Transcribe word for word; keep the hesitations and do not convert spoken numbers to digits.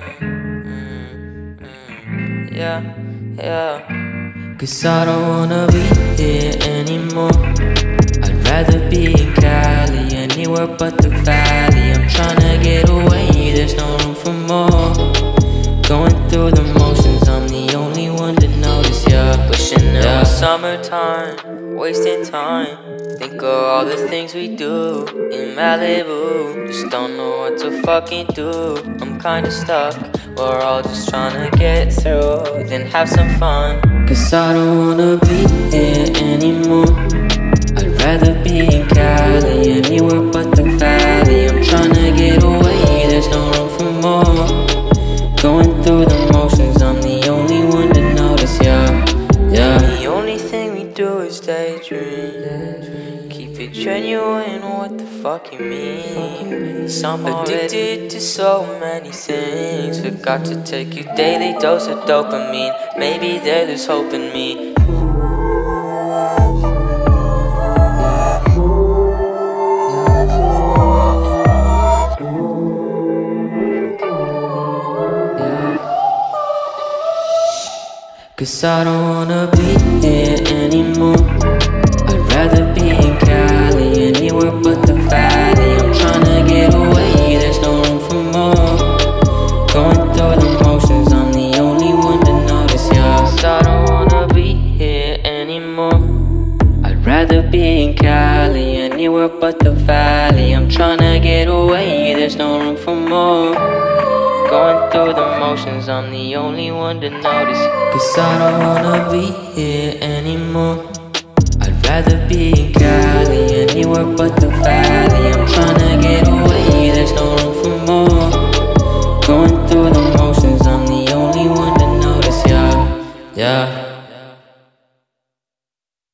mm, mm, yeah, yeah. Cause I don't wanna be here anymore. I'd rather be in Cali, anywhere but the valley. I'm tryna get away, there's no room for more. Going through the motions, I'm the only one to notice, yeah. Wishing it yeah. was summertime, wasting time. Think of all the things we do in Malibu. Just don't know what to fucking do. I'm kinda stuck, we're all just tryna get through, then have some fun. Cause I don't wanna be here anymore. I'd rather be in Cali, anywhere but the valley. I'm tryna get away, there's no room for more. Going through the motions, I'm the only one to notice, yeah, yeah. The only thing we do is daydream. Keep it genuine, what the fuck you mean? I'm addicted to so many things. Forgot to take your daily dose of dopamine. Maybe there's hope in me. Cause I don't wanna be here anymore. I'd rather be in Cali, anywhere but the valley. I'm tryna get away, there's no room for more. Going through the motions, I'm the only one to notice, yeah. Cause I don't wanna be here anymore. I'd rather be in Cali, anywhere but the valley. I'm tryna get away, there's no room for more. Going through the motions, I'm the only one to notice. Cause I don't wanna be here anymore. I'd rather be in Cali, anywhere but the valley. I'm tryna get away, there's no room for more. Going through the motions, I'm the only one to notice, yeah, yeah.